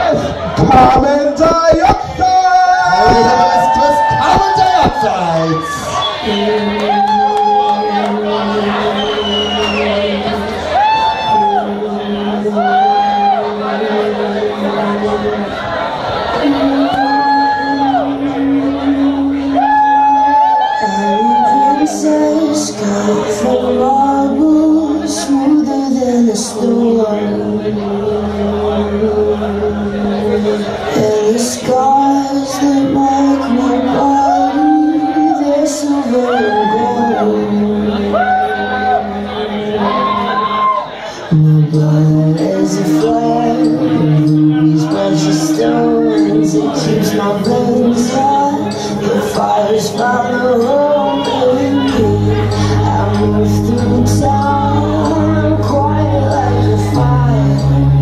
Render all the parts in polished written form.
Carbon dioxide! Ladies and gentlemen, twist carbon dioxide! Got from marble, smoother than a stone, and the scars that mark my body, they're silver and gold. My blood is a flame, rubies, precious stones. It keeps my veins hot, the fire's found the home in me. I move through town, quiet like a fire.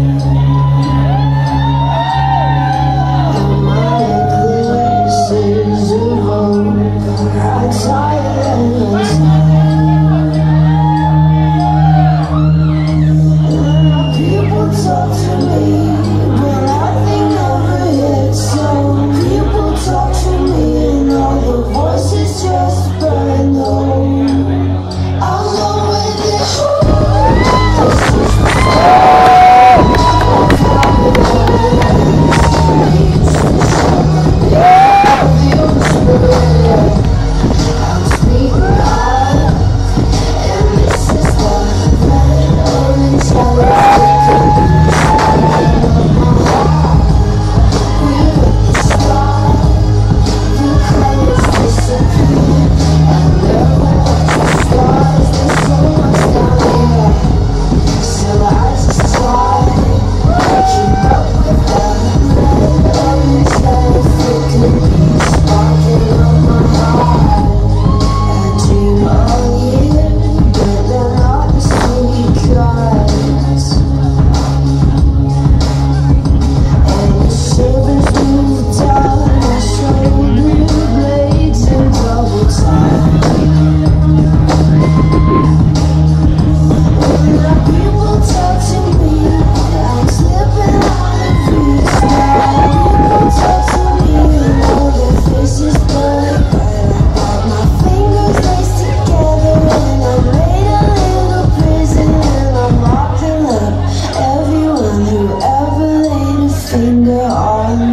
And my necklace is a hope. I'm tired and untied. And people talk to me, but nothing ever hits. So people talk to me, and all the voices just burn low. Finger on